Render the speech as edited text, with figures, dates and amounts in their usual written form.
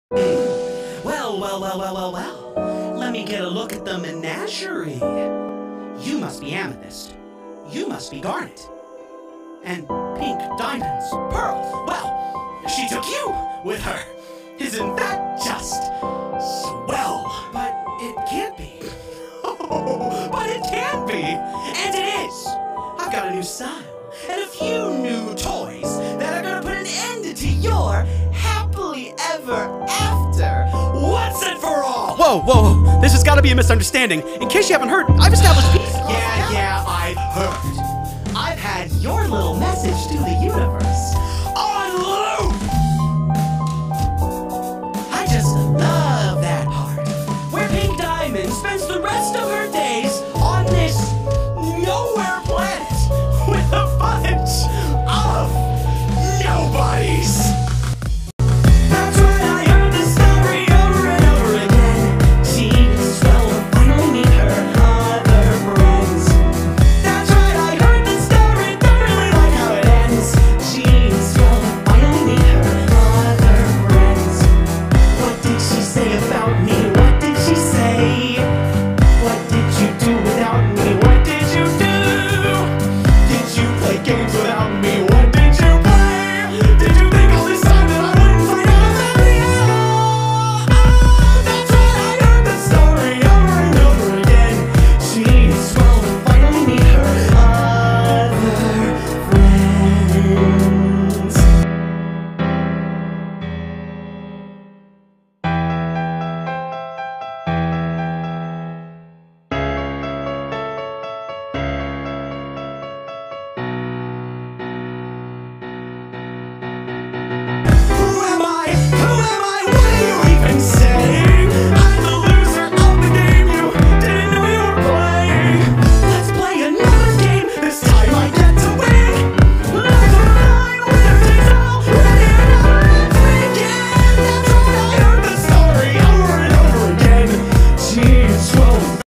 Well. Let me get a look at the menagerie. You must be Amethyst. You must be Garnet. And pink diamonds, pearl. Well, she took you with her. Isn't that just swell? But it can't be. Oh, but it can be. And it is. I've got a new style and a few new toys that are gonna put an end to your happily ever after. Once and for all. Whoa. This has got to be a misunderstanding. In case you haven't heard, I've established peace. Yeah, I've heard. I've had your little